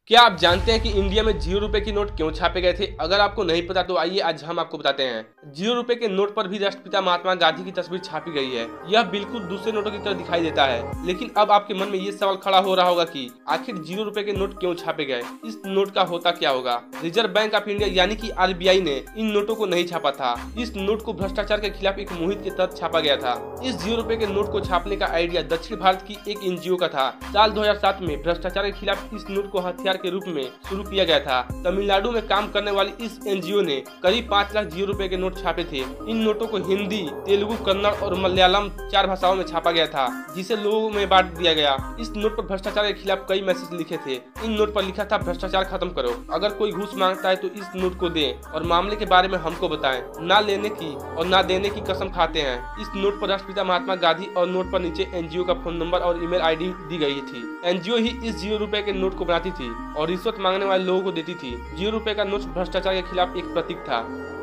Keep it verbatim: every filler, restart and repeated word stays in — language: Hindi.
क्या आप जानते हैं कि इंडिया में जीरो रुपए के नोट क्यों छापे गए थे? अगर आपको नहीं पता तो आइए आज हम आपको बताते हैं। जीरो रुपए के नोट पर भी राष्ट्रपिता महात्मा गांधी की तस्वीर छापी गई है। यह बिल्कुल दूसरे नोटों की तरह दिखाई देता है, लेकिन अब आपके मन में ये सवाल खड़ा हो रहा होगा कि आखिर जीरो रुपए के नोट क्यों छापे गए? इस नोट का होता क्या होगा? रिजर्व बैंक ऑफ इंडिया यानी कि आर बी आई ने इन नोटों को नहीं छापा था। इस नोट को भ्रष्टाचार के खिलाफ एक मुहिम के तहत छापा गया था। इस जीरो रुपए के नोट को छापने का आइडिया दक्षिण भारत की एक एन जी ओ का था। साल दो हजार सात में भ्रष्टाचार के खिलाफ इस नोट को हथियार के रूप में शुरू किया गया था। तमिलनाडु में काम करने वाली इस एन जी ओ ने करीब पाँच लाख जीरो रुपए के नोट छापे थे। इन नोटों को हिंदी, तेलुगु, कन्नड़ और मलयालम चार भाषाओं में छापा गया था, जिसे लोगों में बांट दिया गया। इस नोट पर भ्रष्टाचार के खिलाफ कई मैसेज लिखे थे। इन नोट पर लिखा था, भ्रष्टाचार खत्म करो, अगर कोई घूस मांगता है तो इस नोट को दें और मामले के बारे में हमको बताएं। ना लेने की और ना देने की कसम खाते हैं। इस नोट पर राष्ट्रपिता महात्मा गांधी और नोट पर नीचे एन जी ओ का फोन नंबर और ईमेल आई डी दी गई थी। एन जी ओ ही इस जीरो रुपए के नोट को बनाती थी और रिश्वत मांगने वाले लोगों को देती थी। जीरो रुपए का नोट भ्रष्टाचार के खिलाफ एक प्रतीक था।